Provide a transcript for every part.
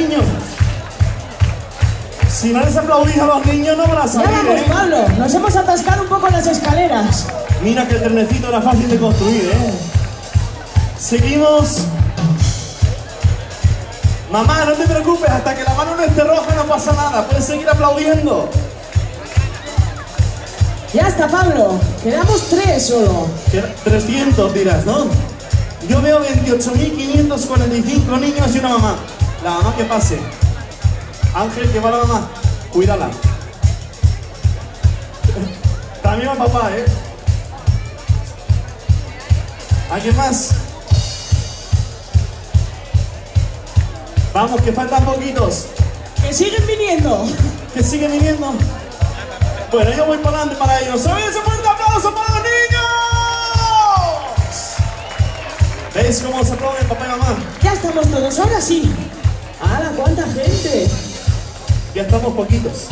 niños. Si no les aplaudís a los niños no van a salir, Ya vamos, Pablo, nos hemos atascado un poco en las escaleras. Mira que el trenecito era fácil de construir, Seguimos. Mamá, no te preocupes, hasta que la mano no esté roja no pasa nada, puedes seguir aplaudiendo. Ya está, Pablo, quedamos 3 solo. 300 dirás, ¿no? Yo veo 28.545 niños y una mamá. La mamá que pase. Ángel, que va la mamá. Cuídala. También va papá, ¿Alguien más? Vamos, que faltan poquitos. ¡Que siguen viniendo! Que siguen viniendo. Bueno, yo voy para adelante para ellos. ¡Oye, ese fuerte aplauso para los niños! ¿Veis cómo se aplauden papá y mamá? Ya estamos todos, ahora sí. ¡Hala, cuánta gente! Ya estamos poquitos.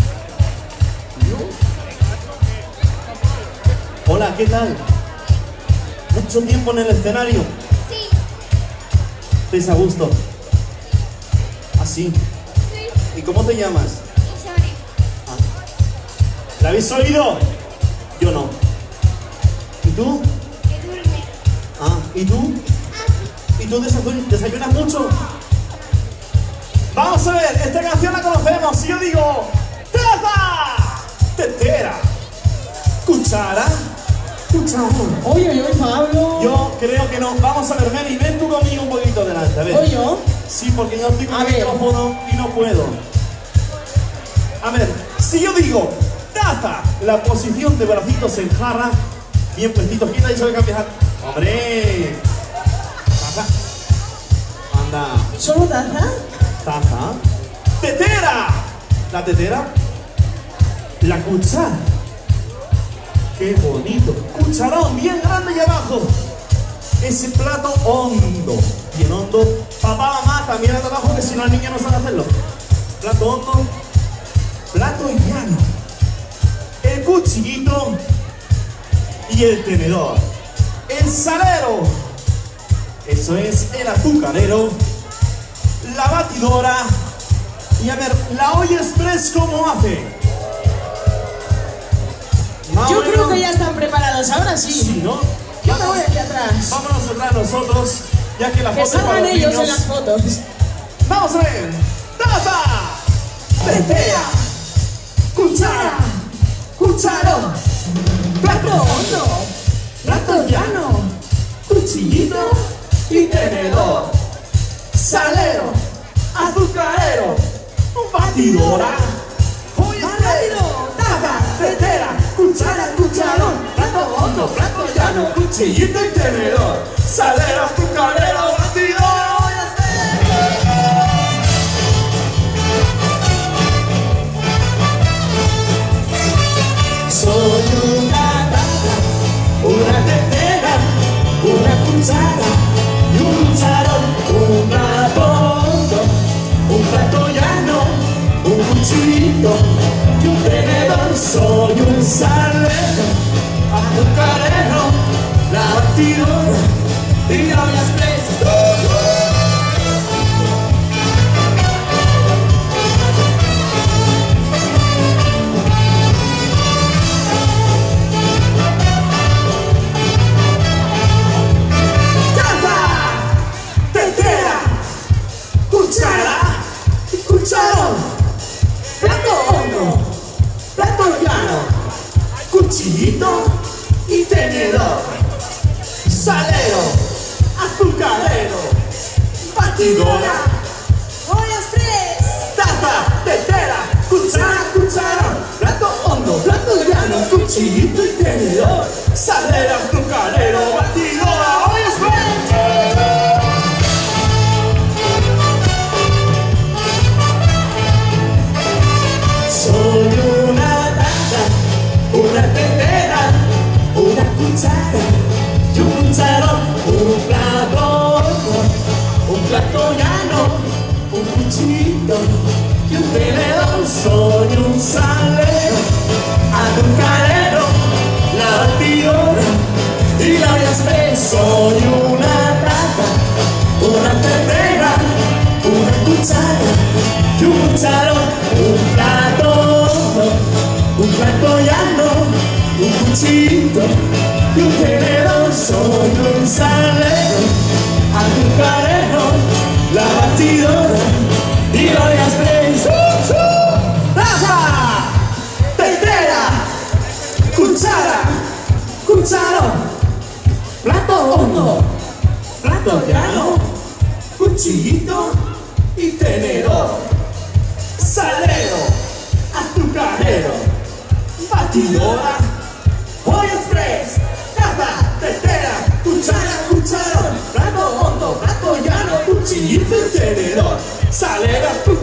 Hola, ¿qué tal? ¿Mucho tiempo en el escenario? Sí. ¿Estáis a gusto? ¿Ah, sí? Sí. ¿Y cómo te llamas? Isabel. ¿La habéis oído? Yo no. ¿Y tú? Que duerme. ¿Y tú? ¿Y tú desayunas mucho? Vamos a ver, esta canción la conocemos. Si yo digo taza, tetera, cuchara, cucharón. Oye, Pablo. Yo creo que no. Vamos a ver, Mary, ven tú conmigo un poquito delante. A ver. ¿Oye yo? Sí, porque yo estoy con A el ver. micrófono y no puedo. A ver, si yo digo taza, la posición de bracitos en jarra, bien puestitos. ¿Quién ha dicho que cambiar? ¡Hombre! Taza. Anda. ¿Solo taza? Taza. ¡Tetera! La tetera. La cuchara. ¡Qué bonito! Cucharón, bien grande y abajo. Ese plato hondo. Bien hondo. Papá, mamá, también anda abajo, que si no el niño no sabe hacerlo. Plato hondo. Plato llano. El cuchillito. Y el tenedor. El salero. Eso es el azucarero. La batidora. Y a ver, la olla express, ¿cómo hace? Yo creo que ya están preparados, ahora sí. Sí, ¿no? Yo me voy aquí atrás. Vámonos atrás nosotros, ya que la Que foto es para salgan los ellos niños. en las fotos. Vamos a ver. Taza, tetera, cuchara, cucharón, plato hondo, plato llano, cuchillito y tenedor, salero, azucarero, batidora, olla express, taza, tetera, cuchara, cucharón, plato hondo, plato llano, cuchillito y tenedor, salero, azucarero, batidora, olla express. Soy una taza, una tetera, una cuchara y un cucharón, un plato hondo, un plato llano, un cuchillito y un tenedor. Soy un salero, azucarero, la batidora y la olla express. Cucharón, plato hondo, plato llano, cuchillito y tenedor, salero, azucarero, batidora, olla express, taza, tetera, cuchara, cucharón, plato hondo, plato llano, cuchillito y tenedor, salero, azucarero, batidora, olla express. Soy una taza, una tetera, una cuchara y un cucharón, un plato hondo, un plato llano, un cuchillo y un tenedor. Soy un salero, azucarero, la batidora y la olla express. Soy una taza, una tetera, una cuchara y un cucharón, un plato hondo, un plato llano, un cuchillo y un tenedor. Soy un salero, azucarero, la batidora y varias veces. ¡Taza! ¡Tetera! ¡Cuchara! ¡Cucharón! ¡Plato hondo! ¡Plato llano! ¡Cuchillito! Y tenedor. Salero, azucarero, batidora, Hoy Express, taza, tetera, cuchara, cucharón, plato hondo, plato llano, cuchillito y tenedor. Salero,